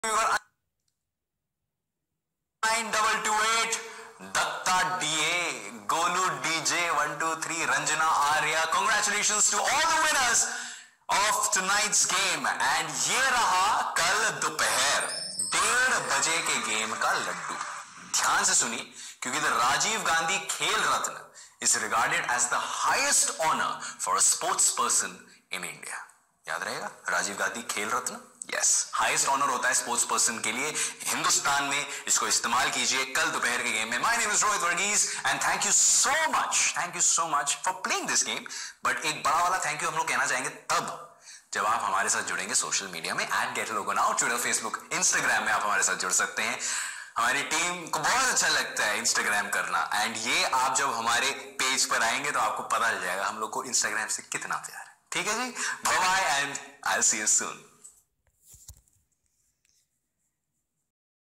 9228 Datta DA, Golu DJ 123, Ranjana Arya. Congratulations to all the winners of tonight's game. And ये रहा कल दोपहर 1:30 बजे के गेम का लड्डू. ध्यान से सुनिए, क्योंकि द राजीव गांधी खेल रत्न is regarded as the highest honor for a sports person in India. याद रहेगा, राजीव गांधी खेल रत्न. यस, हाईएस्ट ऑनर होता है स्पोर्ट्स पर्सन के लिए हिंदुस्तान में. इसको इस्तेमाल कीजिए कल दोपहर के गेम में. My name is Rohit Varghese and thank you so much for playing this game. But एक बड़ा वाला थैंक यू हम लोग कहना चाहेंगे तब जब आप हमारे साथ जुड़ेंगे सोशल मीडिया में. @getlogonow, ट्विटर, फेसबुक, इंस्टाग्राम में आप हमारे साथ जुड़ सकते हैं. हमारी टीम को बहुत अच्छा लगता है इंस्टाग्राम करना. एंड ये आप जब हमारे पेज पर आएंगे तो आपको पता चल जाएगा हम लोग को इंस्टाग्राम से कितना प्यार है. ठीक है जी, bye bye and I will see you soon.